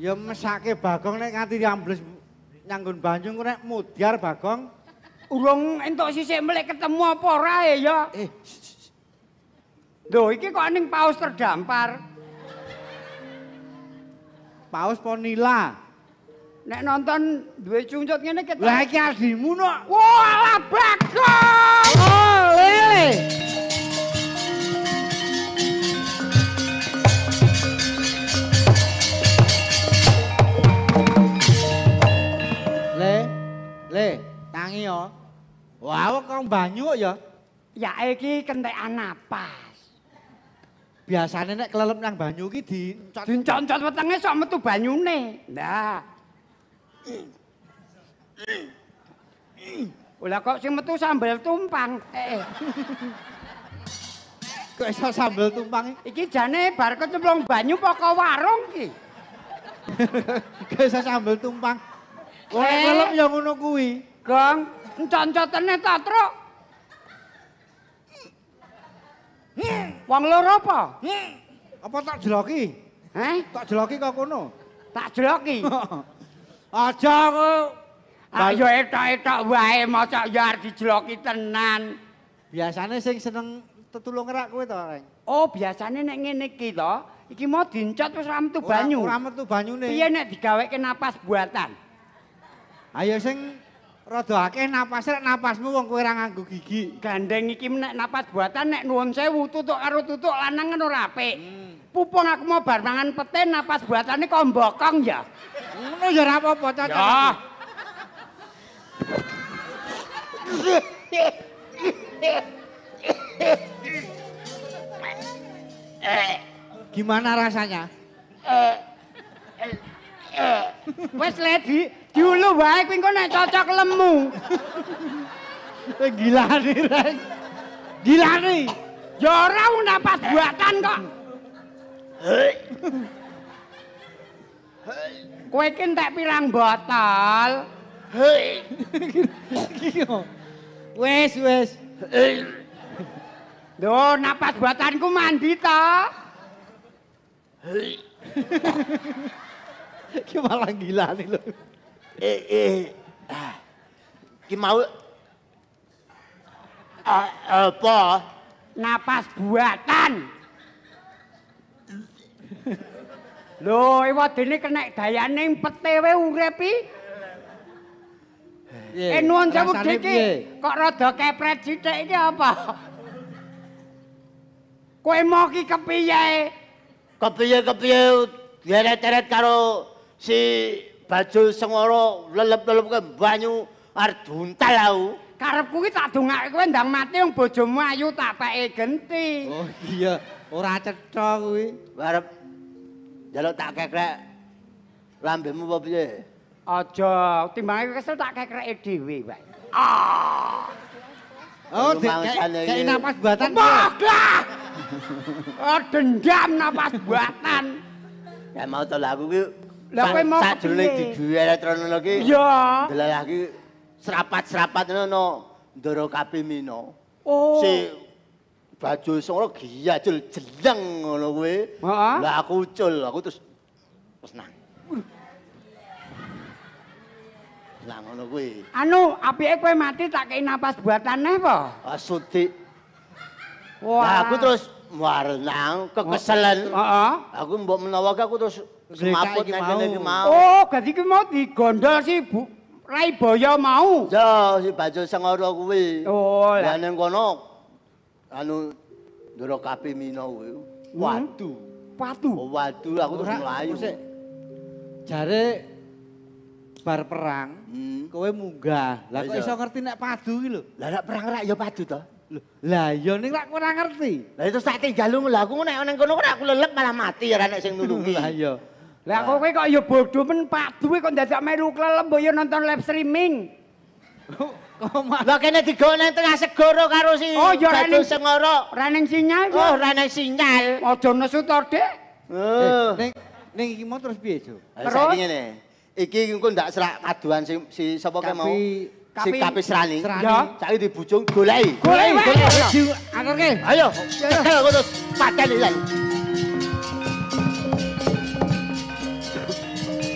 Ya mesake Bagong nek nganti ambles nyanggon banyu ku nek mudyar Bagong. Urung entuk sisik melek ketemu apa ora ya? Lho iki kok ning paus terdampar. Paus Ponila. Nek nonton duwe cungcut ngene ketok. Lah iki adimu no. Wah, Bagong. Oh, lele. Le, tangi yo. Wah, kok banyu kok ya? Ya iki kentekan napas. Biasane nek kelelep nang banyu ki dincot-ncot wetenge sok metu banyune. Lah. Lah kok sing metu sambel tumpang. Kok iso sambel tumpang? Iki jane bar kecemplung banyu pokok warung ki. Kok iso sambel tumpang? Kok kelelep ya ngono kuwi. Gong, encon-encotene ta, Truk? Wong loro apa? Apa tak jeloki? Tak jeloki kok kono. Tak jeloki. Aja kok. Ayo etok-etok wae mosok ya arep dijeloki tenan. Biasane sing seneng tetulung rak kowe to, Reng. Oh, biasane nek ngene iki to, iki mau dincot wis ora metu banyu. Ora metu banyune. Piye nek digaweke napas buatan? Ayo sing rada akeh napas rek napasmu wong kowe ora nganggo gigi. Gandeng iki nek napas buatan nek nuwun sewu tutuk karo tutuk lanang kan ora apik. Pupung aku mau bar mangan pete napas buatane kok mbokong ya. Ngono ya ora apa-apa cocok. Gimana rasanya? Wes le diulu wae kuwi engko nek cocok lemu. Gilane, Reng. Gilane. Ya ora napas buatan kok. Kowe iki entek pirang botol? Wes. Lho, napas buatanku mandi to. Ki malah gilane lho. Ki mau apa? Napas buatan. Lho, iwadene kena dayane pete wae urip iki. Nuwun sewu iki kok rada kepret sithik iki apa? Kowe mau ki kepiye? Kepiye deret-deret karo si Bajul Sengara lelep-lelep ke banyu arep duntal aku. Karepku ki tak dongake kowe ndang mati wong bojomu ayu tak peke genti. Oh iya, ora cetha kuwi. Arep njaluk tak kekrek lambemu apa piye? Aja, timbange kesel tak kekreke dhewe wae. Oh, kayak napas buatan. Wah, oh, dendam napas buatan. Ya mau to lagu ki. Lah kowe mau sajrone diduwe elektronik iki. Iya. Delalah ki serapat-serapat ngono Ndara Kapimina. Oh. Si Bajul Sengara giyajul jeleng ngono kuwi. Lah aku ucul, aku terus nang. Lah ngono kuwi. Anu, apike kowe mati tak kei napas buatane apa? Sudik. Wah. Lah aku terus warnang kekeselen. Heeh. Aku mbok menawa aku terus semaput nang kene iki mau. Oh, dadi ki mau digondol si Bu Rai Boyo mau. Ya, si Bajul Sengara kuwi. Oh, lah ning kono anu Ndara Kapimina kuwi. Wadu. Oh, wadu aku terus mlayu. Jare bar perang, kowe munggah. Lah kok iso ngerti nek padu ki lho? Lah nek perang rak ya padu to. Lah ya ning rak ora ngerti. Lah itu tak tinggal lha aku nek nang kono aku lelep malah mati ya nek sing nulungi. Lah iya. Lah kowe kok ya bodho men padu kok dadak melu klelem ya nonton live streaming. Lah kene digawe nang tengah segara karo si Bajul Sengara. Ora ning sinyal. Oh, ora ning sinyal. Aja nesu to, Dik. Ning iki mau terus piye, Jo? Terus ngene. Iki engko ndak serak kaduan si sapa ke mau? Si Kapisrani. Ya. Saiki dibujung goleki. Goleki. Aturke. Ayo. Aku terus pateni lan.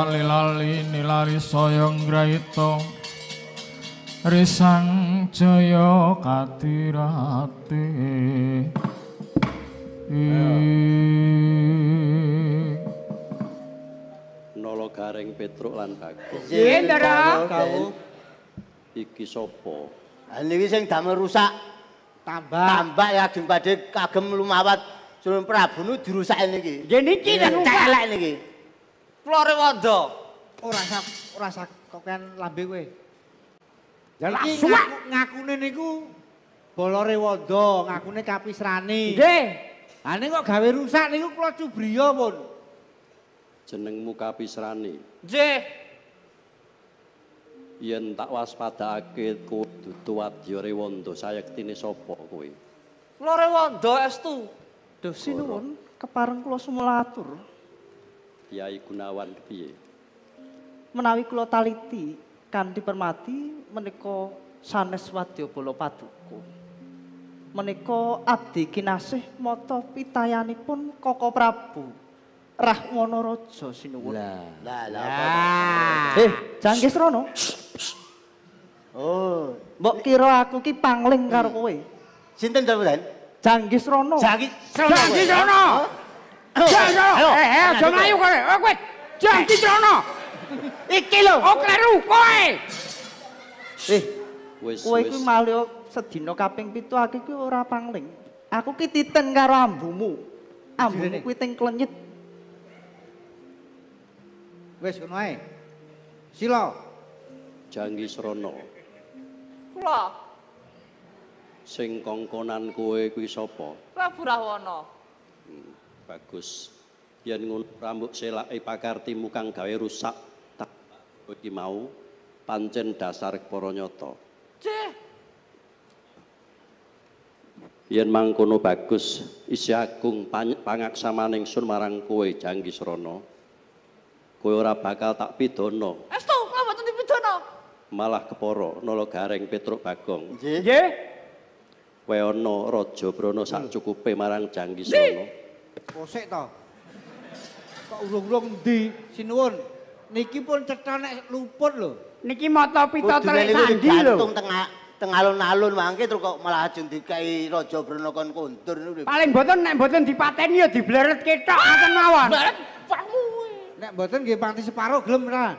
lali nilari saya nggraita risang jaya kadirate Nala Gareng Petruk lan Bagong. Nggih, Ndara. Iki sapa? Ha niki sing damel rusak tambak ya ajeng badhe kagem lumawat Sunan Prabu nu dirusake niki. Nggih niki nang celek niki. Flore Wanda. Ora sak koken lambe kowe. Iki ngakune niku Bolore Wanda, ngakune Kapisrani. Nggih. Ha ning kok gawe rusak niku kula cubriya pun. Jenengmu Kapisrani. Nggih. Yen tak waspadakake kowe dudu Wadya Rewanda sayektine sapa kowe? Flore Wanda estu. Duh sinuwun kepareng kula sumulatur. Kyai Gunawan kepiye? Menawi kula taliti kanthi permati menika sanes Wadyabala Paduka. Menika abdi kinasih mata pitayanipun Koko Prabu Rahwana Raja sinuwun. Lah. Janggis Rono. Oh, Mbok kira aku ki pangling karo kowe. sinten dalem? Janggis Rono. Janggis Rono. Aja mlayu kowe. Kowe Janggis Rono. Iki lho. Oh kleru kowe. Wis Kowe kuwi malih sedina kaping 7 aku ki ora pangling. Aku ki titen karo ambumu. Ambumu kuwi teng klenyit. Wis ngono ae. Sila. Janggisrana. Kula Sing kongkonan kowe kuwi sapa? Prabu Rahwana. Bagus. Yen ngono rambut selake pakartimu kang gawe rusak tak iki mau pancen dasar para nyata. Nggih. Yen mangkono bagus isih agung pangaksamaning sun marang kowe Janggisrana. Kowe ora bakal tak pidana. Estu kula mboten dipidana. Malah kepara Nala Gareng Petruk Bagong. Nggih. Kowe ana Raja Brana sak cukupe marang Janggisrana. Kosek to. Kok urung-urung endi sinuwun. Niki pun cetha nek luput lho. Niki mata pita telik Kudune sandi lho. gantung teng alun-alun mangke terus kok malah ajeng dikai Raja Brana kon kondur niku. Paling mboten nek mboten dipateni ya dibleret ketok ngoten mawon. Bleret pamu. Nek mboten nggih panti separo gelem ora.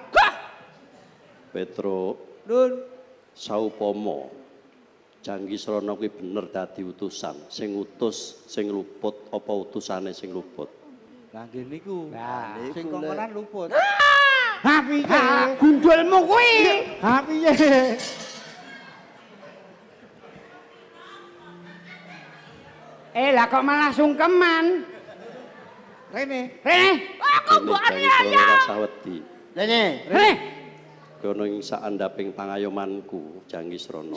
Petruk Nun. saupama Janggisrana kuwi bener dadi utusan, sing utus sing luput apa utusane sing luput? Lah nggih niku. Lah, Sing kongkonan luput. Ha piye? Gundulmu kuwi. Ha piye? Lah kok malah sungkeman. Rene. Aku mbok Janggisrana rasa wedi. Rene. Kono ing saandaping pangayomanku Janggisrana.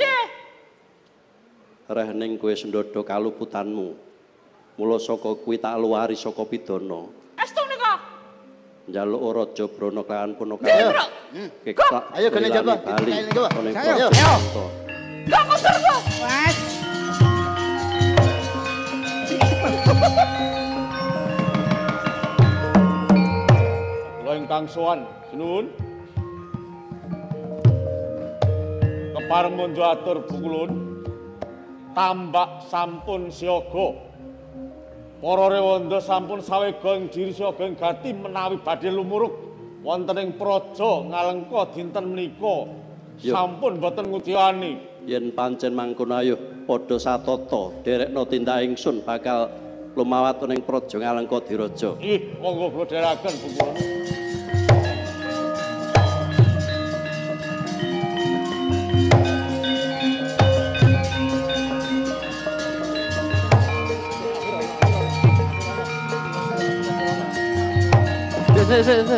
Reh ning kowe sendodho kaluputanmu. Mula saka kuwi tak luwari saka pidana. Estu nika. Njaluk Raja Brana kelawan punaka. Ayo gene jaba. Ayo. Gak kondur kok. Wes. Kula ingkang sowan sinuwun. Kepareng monjo atur bukulun. Tambak sampun siaga. Para rewanda sampun sawega ing diri siaga ing gati menawi badhe lumuruk wonten ing praja Ngalengka dinten menika. Sampun boten nguciyani. Yen pancen mangkono ayo padha satata derekno tindak ingsun bakal lumawat ning praja Ngalengka Diraja. Ih, monggo kula dherekaken bukulun. Sik.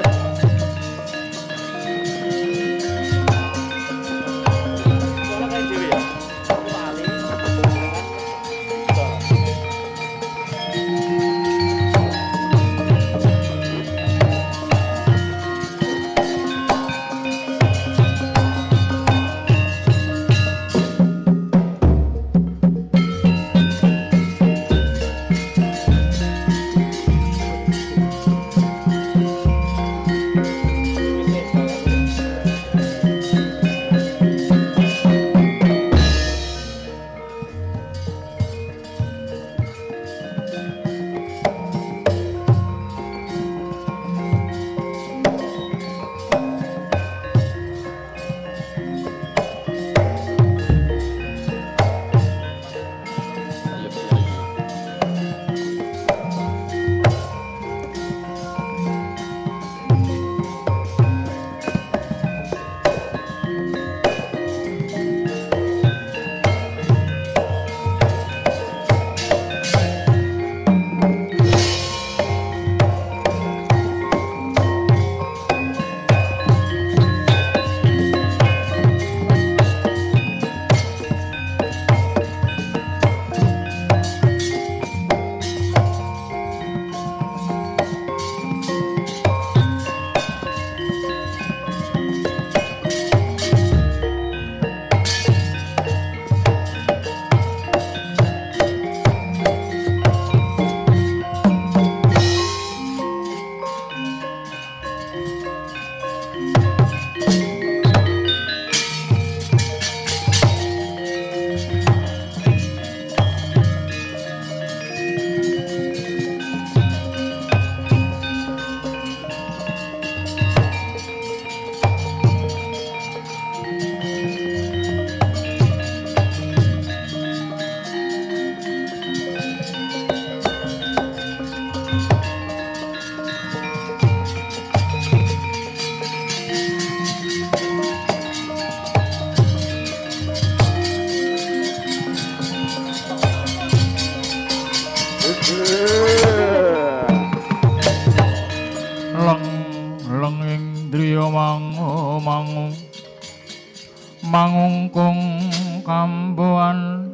lenging driya mangu mangungkung kamboan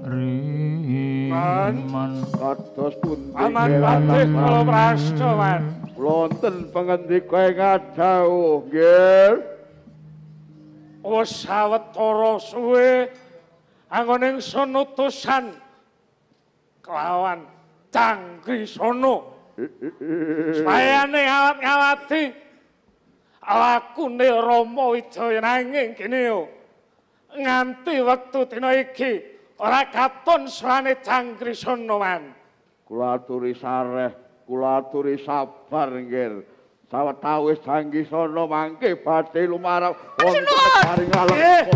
riman kados pundi Aman patih kula prasta man wonten pangandika ing adhawuh nggih wis sawetara suwe anggoning sunutusan kelawan Cangkrisana supayane awat-awati lakune Rama Wijaya nanging kene yo nganti wektu dina iki ora katon suwane Cangkrisana man. Kula aturi sareh, kula aturi sabar nggih. Sawetawis Cangkrisana mangke badhe lumarang wonten negari ngalengka.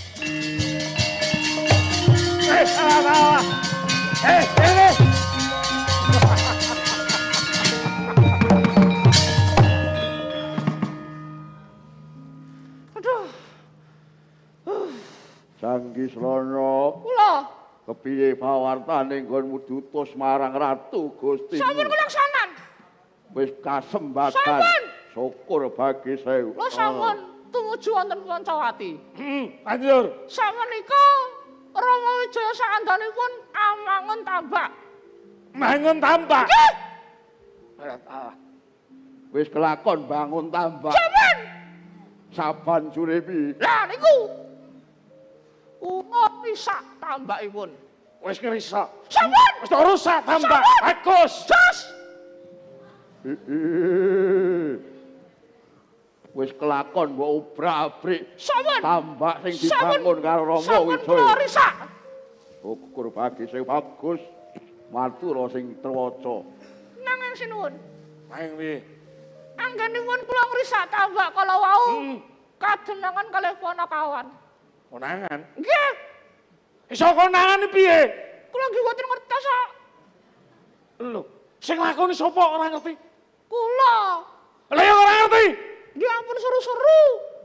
Cangkrisana. Kula. Kepiye pawartane nggonmu diutus marang Ratu Gusti? Sampun kulaksanan. Wis kasembakan. Sampun. Syukur bagi sewu. Kula sampun tumuju wonten Pancawati. Banjur samenika Rama Wijaya saandhanipun amangun tambak. Bangun tambak. Nggih. Wis kelakon bangun tambak. Sampun. Saban Jurepi. Lah niku. Risak tambakipun. Wis ngrisak. Sampun. Wis rusak tambak. Bagus. Jos. Wis kelakon mbok obrak-abrik. Sampun. Tambak sing dibangun karo Rama Wijaya. Sampun risak. Ukur bagi sing bagus. Matur sing trewaca. Nanging sinuwun. Nanging piye? Anggenipun kula ngrisak tambak kala wau. Kadenangan kalih ponokawan. Konangan. Nggih. Iso konangan piye? Kula nggih mboten ngertos kok. Lho, sing lakoni sapa ora ngerti? Kula. Lah ya ora ngerti. Nggih ampun seru-seru.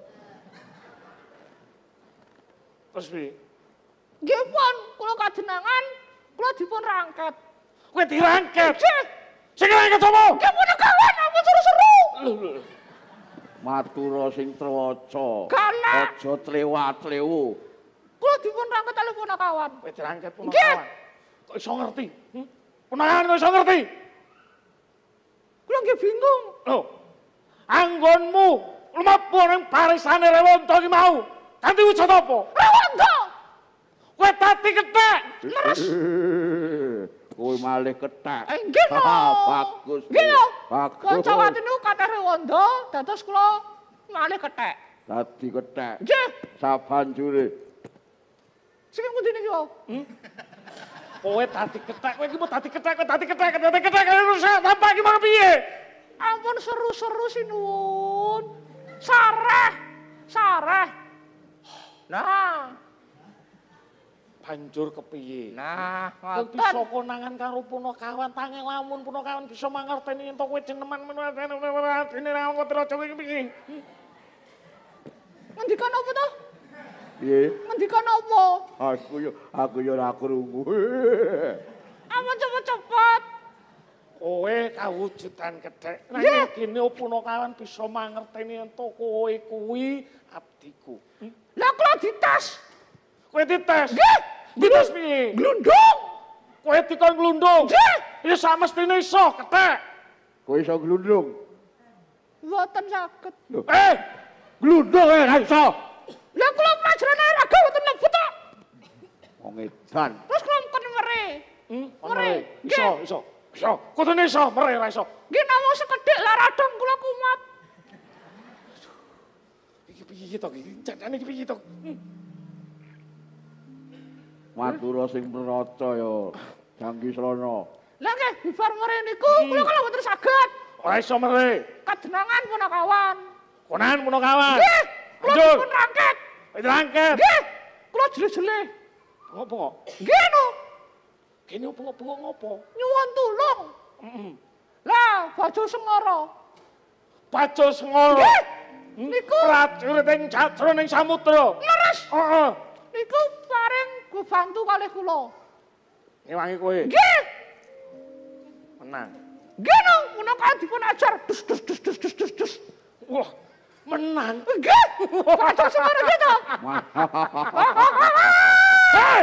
Terus piye? Nggih pun, kula kadenangan, kula dipun rangket. Kowe dirangket. Nggih. Sing rangket sapa? Nggih ponokawan ampun seru-seru. Lho. Matur sing trewaca. Galak. Aja tlewat-tlewu. Kula dipun rangket kalih ponokawan. Kowe dirangket ponokawan. Kok iso ngerti? Ponokawan kok iso ngerti? Kula nggih bingung. Lho. Anggonmu lumabu ning barisane Rewanta ki mau. Kanthi wujud apa? Rewanta. Kowe tadi kethek. Leres. Kowe malih kethek. Nggih lho. Bagus. Nggih lho. Bagus. Pancawati niku kathah Rewanda, dados kula malih kethek. Dadi kethek. Nggih. Sabanjure. Sing ngendi niki wau? Kowe tadi kethek, kowe iki mau tadi kethek, rusak tampak iki mau piye? Ampun seru-seru sinuwun. Sareh. Nah, Banjur kepiye? nah, Kowe bisa konangan karo Punakawan, tangen lamun Punakawan bisa mangerteni ento kowe jeneman dene ra kok raja iki piye? ngendikan apa to? Piye? Ngendikan apa? Aku yo ora krungu. Ampun cepet-cepet. Kowe kawujudan kethek. Nanging kene Punakawan bisa mangerteni ento kowe kuwi abdiku. Lah kula dites. Kowe dites. Nggih. Dites piye? Glundung. Kowe dikon glundung. Nggih. Ya samestine iso kethek. Kowe iso glundung. Mboten saged. Glundung ora iso. Lah kula pelajaran olahraga mboten mlebu to. Wong edan. Terus kula meken mere. Mere. Iso. Kudune iso, mere ra iso. Nggih namung sekedhik lah radang kula kumat. Iki piye to iki? Jane iki piye to? Matur sing meraca ya. Cangkrisana. Lah nggih bibar mere niku kula kala mboten saged. Ora iso mere. Kadenangan Punakawan. Konan Punakawan. Nggih. Kula Banjur. dipun rangket. Dirangket. Nggih. Kula jele-jele. Ngopo? Nggih no. Kene bengok-bengok ngopo? Nyuwun tulung. Lah Bajo Sengara. Bajo Sengara. Nggih. Niku prajurit ing jroning samudra. leres. Heeh. Niku paring bantu kalih kula. Ngewangi kowe. Nggih. Menang. Nggih no, Punakawan dipun ajar dus. Wah, menang. Nggih. Bathara Semara gitu. Hei!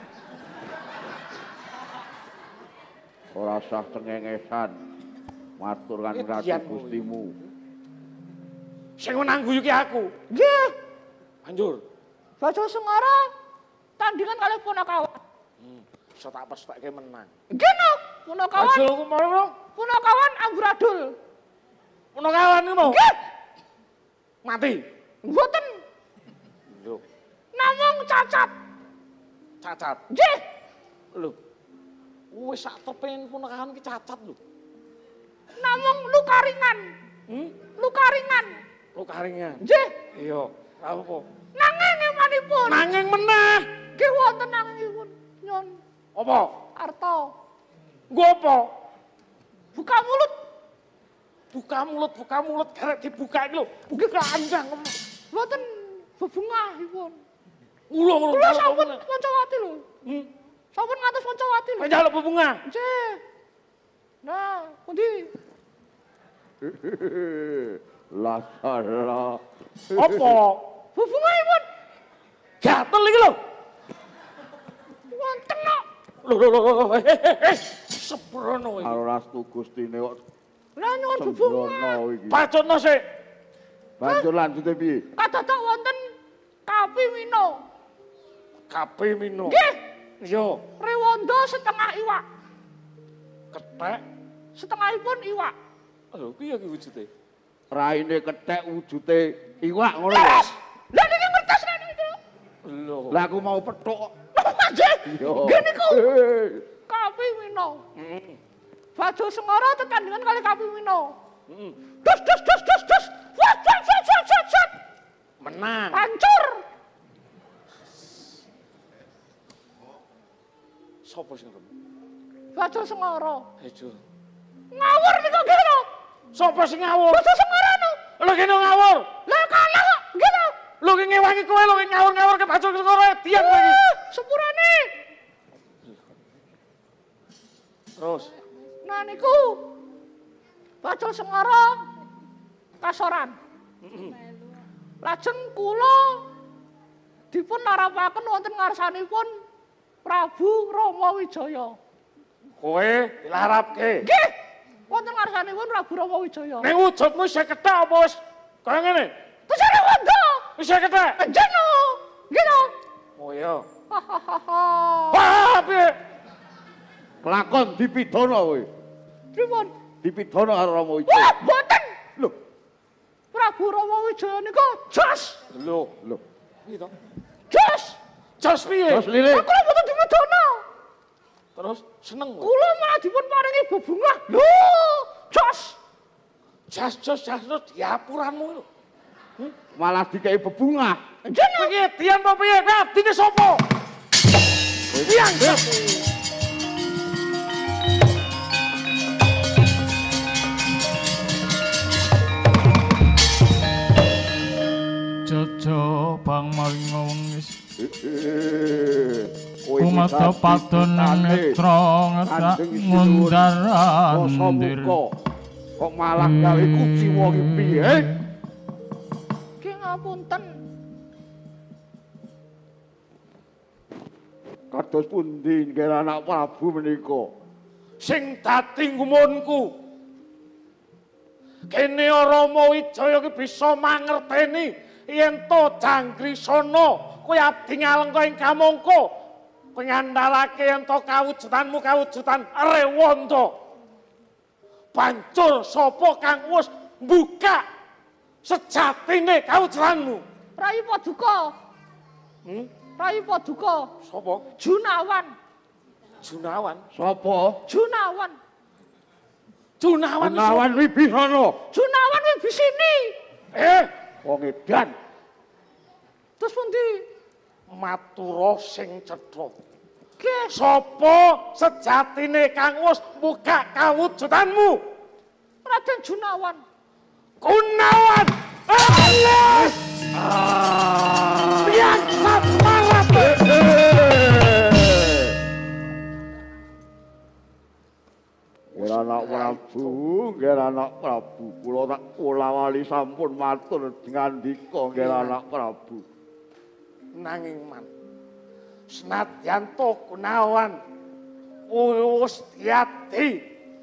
Ora sah cengengesan. Matur kan ratu Gustimu. Sing menang guyu ki aku. Nggih. Banjur Bathara Semara tandingan kali punakawan. iso tak pestake menang. Nggih no, punakawan. Ajul ku mono. Punakawan amburadul. Punakawan ngono. Nggih. Mati. Mboten. Lho, Namung cacat. cacat. Nggih. Lho. Wis sak tepen punakawan ki cacat lho. Namung luka ringan. Luka ringan. Luka ringan. Nggih. Iya, ora apa. Nanging emanipun. Nanging meneh. Nggih wonten nangingipun. Nyon. Apa? Arta. Nggo apa? Buka mulut. Buka mulut garek dibuka iki lho. Nggih kanjang. Mboten bebungahipun. Ulung lho. Kula sampun Pancawati lho. Sampun ngantos Pancawati lho. Njaluk bebungah. Nggih. Nah, pundi? Lah salah. Apa? Bebungahipun. Gatel iki lho. Wonten kok. Lho. Seprono iki. Karo rastu Gustine kok Lah nyuwun bebungah. sembrono iki. Pacutno sik. Banjur lanjute piye? Kadadak wonten Kapi Mino. Kape mino. Nggih. Iya. Rewanda setengah iwak. Kethek. Setengahipun iwak. Lho piye iki wujude? Raine kethek wujude iwak ngono lho. Leres. Lah niki ngertos nek niku. Lho. Lah aku mau pethuk. Nggih. Yo. Nggih niku. Kapi Mino. Bathara Semara tetandingan kali Kapi Mino. Dus. Wat. Menang. Hancur. Sopo sing rem? Bathara Semara. Ayo. Ngawur niku nggih lho. Sopo sing ngawur? Bathara Semara no. Lho kene ngawur. Lah kalah kok. Nggih lho. Lho ki ngewangi kowe lho ngawur-ngawur ke Bathara Semara diam kowe iki. Sepurane. Terus. Nah niku Bathara Semara kasoran. Lajeng kula dipun narapaken wonten ngarsanipun Prabu Rama Wijaya. Kowe dilarapke. Nggih, wonten ngarsanipun Prabu Rama Wijaya. Ning wujudmu isih kethek apa wis kaya ngene? Tesane wanda. Isih kethek. Jeno. Nggih to. Oh iya. Hahaha. Wah, piye? Kelakon dipidana kowe. Pripun? Dipidana karo Rama Wah, Wijaya. mboten. Lho, Prabu Rama Wijaya niku jos. Lho. Piye to? Jos. Jos piye? terus lile. Kula mboten dipidana. Terus seneng kowe. Kula malah dipun paringi bebungah. Lho, jos. Jas diapuranmu lho. Malah dikei bebungah. Jeno. Piye dian apa piye? Kowe abdine sapa? Biang. Jojo bang maring wengis Kowe Kumata padonan netra ngedak ngundarandir Kok malah gawe kuciwa iki piye? Ki ngapunten. Kados pundi nggih anak Prabu menika? Sing dadi ngumunku. Kene Rama Wijaya ki bisa mangerteni yen to Janggrisana kowe abdi ngalengka ing kamangka pengandalake yen to kawujudanmu kawujudan Rewanda. Banjur sapa kang wis mbuka sejatine kawujudanmu? Rai Paduka. Rai Paduka. Sapa? Junawan. Junawan. Sapa? Junawan. Junawan. Gunawan Wibisana. Junawan Wibisini. Wong edan. Terus pundi? Matura sing cetha. Nggih. Sapa sejatine kang wis mbuka kawujudanmu? Raden Junawan. Gunawan. Allah. Biasa malat. Ora anak Prabu, nggih anak Prabu. Kula tak kula wali kali sampun matur ngandika nggih anak Prabu. Nanging man senadyan to Gunawan wis diadi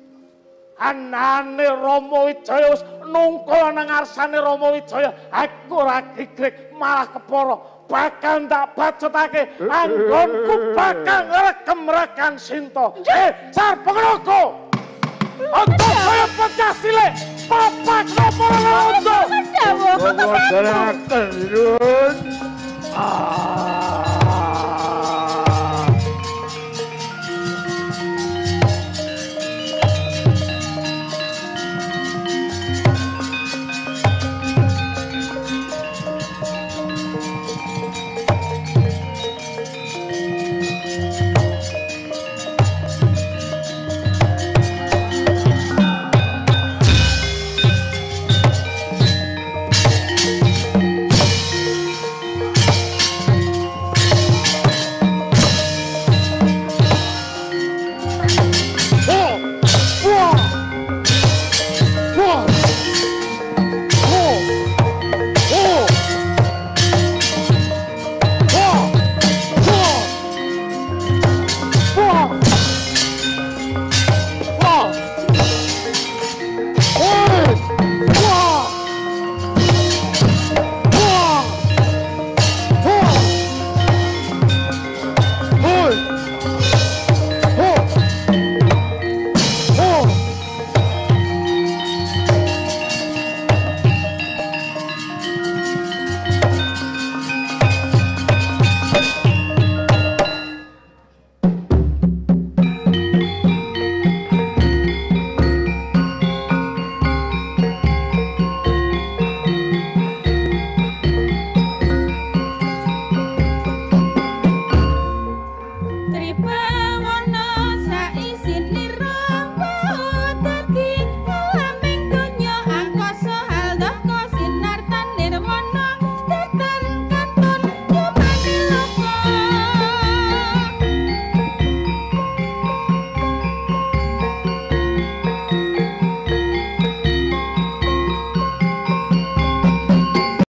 anane Rama Wijaya wis nungkul nang ngarsane Rama Wijaya aku ora gigrik malah kepara bakal ndak bacotake anggonku bakal ngrekem-rekan Sinta Sarpenglogo untuk kaya pecah cilik papak nopor londo Dawuh Ngomong